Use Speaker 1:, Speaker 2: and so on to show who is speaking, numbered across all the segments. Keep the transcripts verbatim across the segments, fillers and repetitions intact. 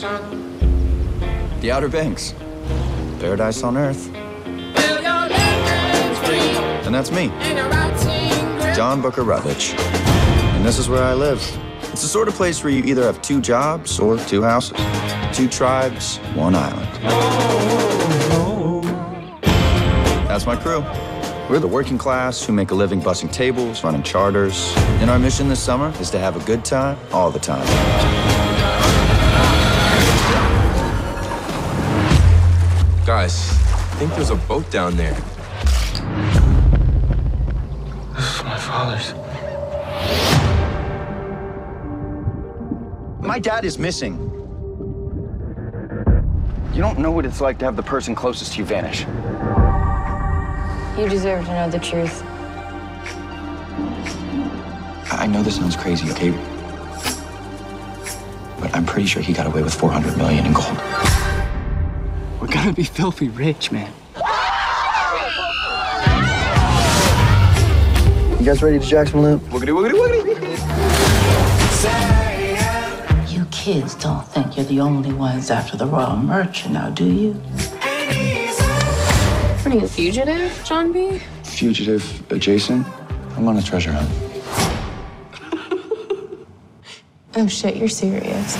Speaker 1: The Outer Banks. Paradise on Earth. And that's me, John Booker Rutledge. And this is where I live. It's the sort of place where you either have two jobs or two houses. Two tribes, one island. That's my crew. We're the working class who make a living bussing tables, running charters. And our mission this summer is to have a good time all the time.
Speaker 2: Guys, I think there's a boat down there.
Speaker 3: This is my father's.
Speaker 1: My dad is missing. You don't know what it's like to have the person closest to you vanish.
Speaker 4: You deserve to know the truth.
Speaker 1: I know this sounds crazy, okay? But I'm pretty sure he got away with four hundred million in gold.
Speaker 5: We're gonna be filthy rich, man.
Speaker 1: You guys ready to jack some loot? Wiggity, wiggity, wiggity.
Speaker 6: You kids don't think you're the only ones after the royal merchant now, do you?
Speaker 4: What are you, a fugitive, John B?
Speaker 1: Fugitive adjacent? I'm on a treasure hunt.
Speaker 4: Oh shit, you're serious.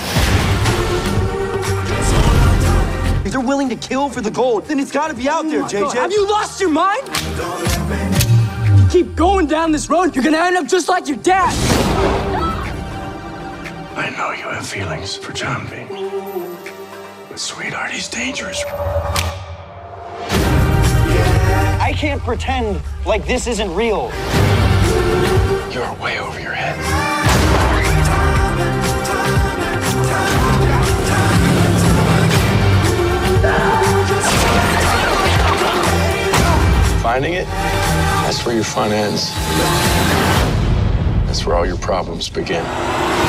Speaker 7: If they're willing to kill for the gold, then it's gotta be out there, J J.
Speaker 5: Have you lost your mind? You keep going down this road, you're gonna end up just like your dad.
Speaker 3: I know you have feelings for John B. But sweetheart, he's dangerous.
Speaker 7: I can't pretend like this isn't real.
Speaker 3: You're way over your head. Finding it, that's where your fun ends. That's where all your problems begin.